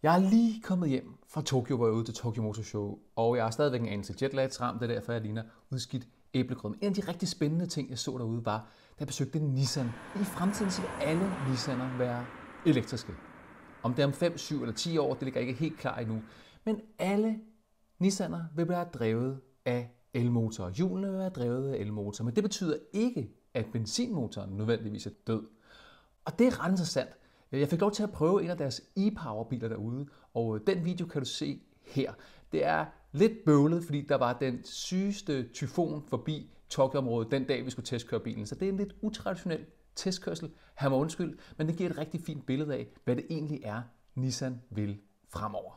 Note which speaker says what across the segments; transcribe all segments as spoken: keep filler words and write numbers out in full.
Speaker 1: Jeg er lige kommet hjem fra Tokyo, hvor jeg er ude til Tokyo Motor Show, og jeg er stadigvæk en anelse jetlags ramt, det er derfor, jeg ligner udskidt æblegrød. Men en af de rigtig spændende ting, jeg så derude, var, da jeg besøgte Nissan. I fremtiden skal alle Nissaner være elektriske. Om det er om fem, syv eller ti år, det ligger ikke helt klar endnu. Men alle Nissaner vil være drevet af elmotorer. Hjulene vil være drevet af elmotorer, men det betyder ikke, at benzinmotoren nødvendigvis er død. Og det er ret interessant. Jeg fik lov til at prøve en af deres e-power-biler derude, og den video kan du se her. Det er lidt bøvlet, fordi der var den sygeste tyfon forbi Tokyo-området den dag, vi skulle testkøre bilen. Så det er en lidt utraditionel testkørsel. Her må undskyld, men det giver et rigtig fint billede af, hvad det egentlig er, Nissan vil fremover.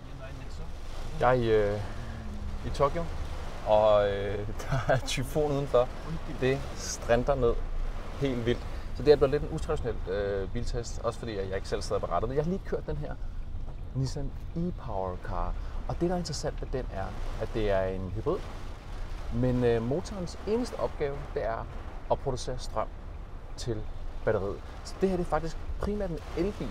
Speaker 2: Jeg er i, øh, i Tokyo, og øh, der er tyfon udenfor. Det strinter ned helt vildt. Så det er blevet lidt en utraditionel øh, biltest, også fordi jeg ikke selv sad på rattet. Men jeg har lige kørt den her Nissan e-Power Car, og det der er interessant ved den er, at det er en hybrid. Men øh, motorens eneste opgave, det er at producere strøm til batteriet. Så det her det er faktisk primært en elbil,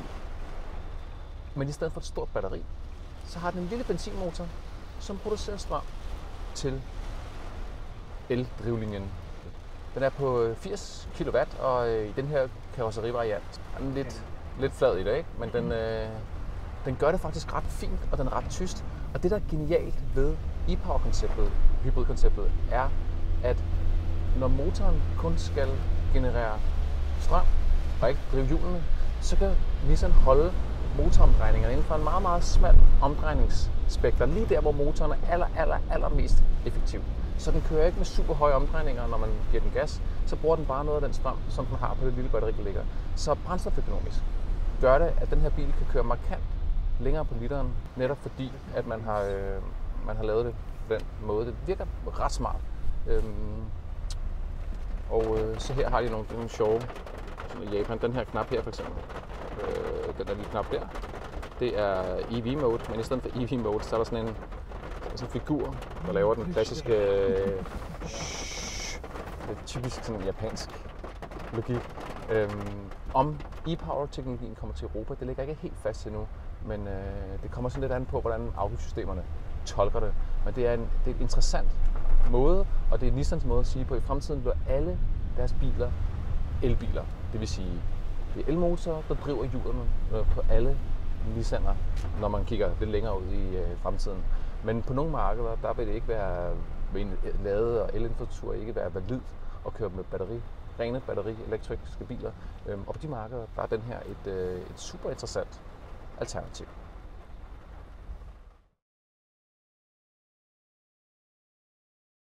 Speaker 2: men i stedet for et stort batteri, så har den en lille benzinmotor, som producerer strøm til eldrivlinjen. Den er på firs kilowatt, og øh, i den her karrosserivariant er den lidt, lidt flad i det, ikke? Men den, øh, den gør det faktisk ret fint, og den er ret tyst. Og det, der er genialt ved e-power-konceptet, hybridkonceptet, er, at når motoren kun skal generere strøm og ikke drive hjulene, så kan Nissan holde motoromdrejningerne inden for en meget, meget smal omdrejningsspekter, lige der, hvor motoren er aller, aller, aller mest effektiv. Så den kører ikke med super høje omdrejninger, når man giver den gas. Så bruger den bare noget af den strøm, som den har på det lille batteri, der ligger. Så brændstoføkonomisk gør det, at den her bil kan køre markant længere på literen, netop fordi, at man har, øh, man har lavet det på den måde. Det virker ret smart. Øhm, og øh, så her har de nogle, nogle sjove, som i Japan. Den her knap her for eksempel, øh, den der lille knap der, det er E V-mode, men i stedet for E V-mode, så er der sådan en sådan en figur, der laver den klassiske, øh, det er typisk sådan japansk logik. Øhm, om e-power-teknologien kommer til Europa, det ligger ikke helt fast endnu, men øh, det kommer sådan lidt an på, hvordan afgiftssystemerne tolker det. Men det er en, det er en interessant måde, og det er Nissans måde at sige på, at i fremtiden bliver alle deres biler elbiler. Det vil sige, det er elmotorer, der driver hjulene på alle Nissaner, når man kigger lidt længere ud i øh, fremtiden. Men på nogle markeder, der vil det ikke være, vil en lade- og elinfrastruktur ikke være valid at køre med batteri, rene batteri-elektriske biler. Og på de markeder, der er den her et, et super interessant alternativ.